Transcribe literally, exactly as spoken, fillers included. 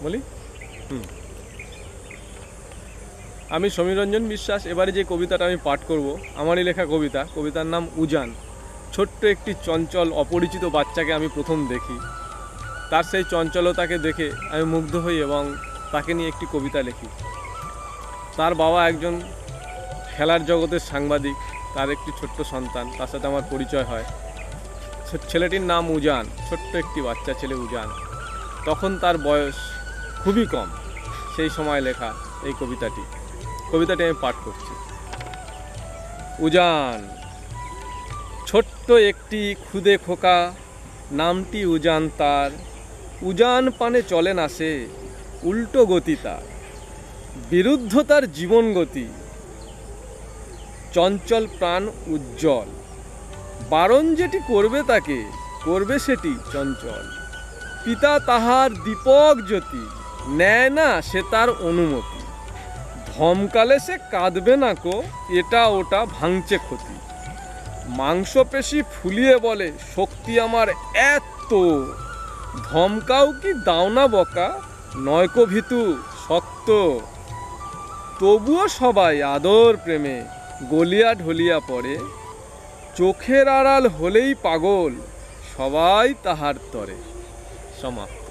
বলি হুম আমি সমীরঞ্জন বিশ্বাস। এবারে যে কবিতাটা আমি পাঠ করব আমারই লেখা কবিতা। কবিতার নাম উজান। ছোট্ট একটি চঞ্চল অপরিচিত বাচ্চাকে আমি প্রথম দেখি, তার সেই চঞ্চলতাকে দেখে আমি মুগ্ধ হই এবং তাকে নিয়ে একটি কবিতা লিখি। তার বাবা একজন খেলার জগতের সাংবাদিক, তার একটি ছোট্ট সন্তান, তার সাথে আমার পরিচয় হয়। ছেলেটির নাম উজান, ছোট্ট একটি বাচ্চা ছেলে উজান। তখন তার বয়স খুবই কম, সেই সময় লেখা এই কবিতাটি। কবিতাটি আমি পাঠ করছি। উজান। ছোট্ট একটি খুদে খোকা, নামটি উজান তার। উজান পানে চলে না সে, উল্টো গতি তার। বিরুদ্ধ তার জীবন গতি, চঞ্চল প্রাণ উজ্জ্বল। বারণ যেটি করবে তাকে, করবে সেটি চঞ্চল। পিতা তাহার দীপক জ্যোতি, নেয় না সে তার অনুমতি। ধমকালে সে কাঁদবে না কো, এটা ওটা ভাঙছে ক্ষতি। মাংসপেশি ফুলিয়ে বলে শক্তি আমার এত। ধমকাও কি দাও না বকা, নয়কো ভীতু শক্ত। তবুও সবাই আদর প্রেমে গলিয়া ঢলিয়া পড়ে। চোখের আড়াল হলেই পাগল, সবাই তাহার তরে। সমাপ্ত।